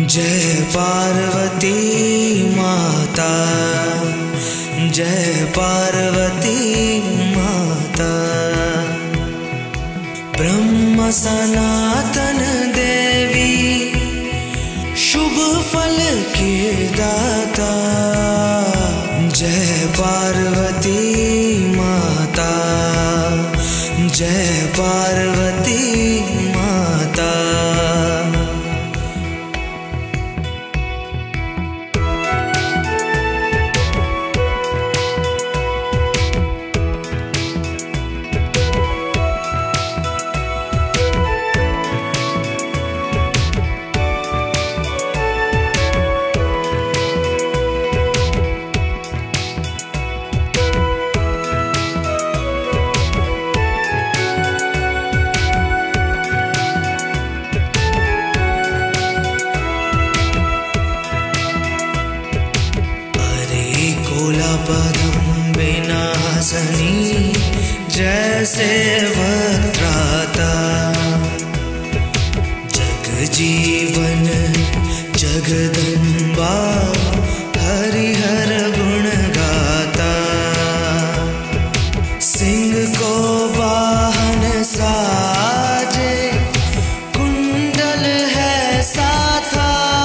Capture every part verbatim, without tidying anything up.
जय पार्वती माता, जय पार्वती माता। ब्रह्म सनातन देवी, शुभ फल के दाता। जय पार्वती माता, जय पार्वती माता। पदम विनाशनी, जैसे वक्त्राता। जग जीवन जगदम्बा, हरिहर गुण गाता। सिंह को वाहन साजे, कुंडल है साथा।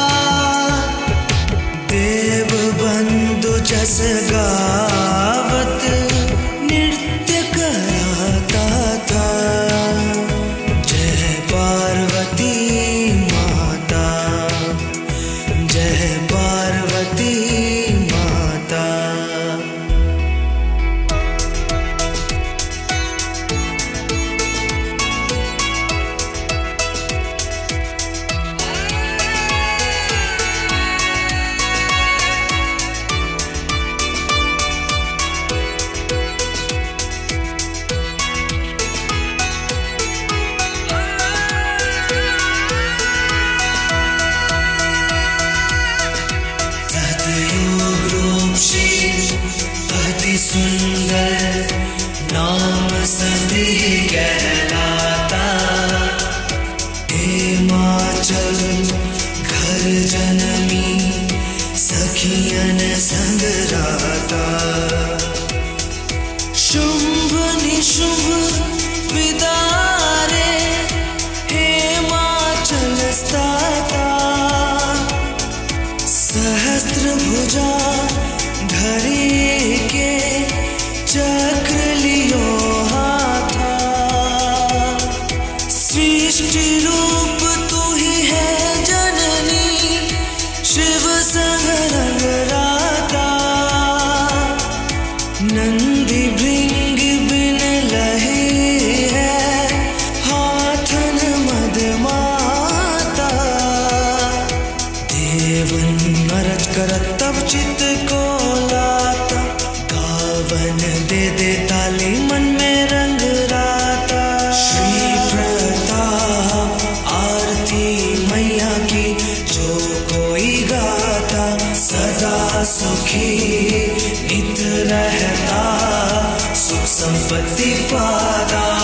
देव बंधु जस गावत, नृत्य कराता था। जय पार्वती माता, जय पार्वती माता। अति सुंदर नाम सती कहलाता। हिमाचल घर जनमी, सखियन संग राता। शुंभ निशुंभ विदारे, हिमाचल स्थाता। सहस्त्र भुजा धरी के, चक्र लियो हाथा। सृष्टि रूप तू ही है जननी, शिव संग रंग राता। नंदी भृंग बिन लहे है, हाथन मद माता। देवन नरत करत तब चित को लाता। गावन दे दे ताली, मन में रंग राता। श्री प्रताप आरती मैया की, जो कोई गाता। सदा सुखी नित रहता, सुख संपत्ति पाता।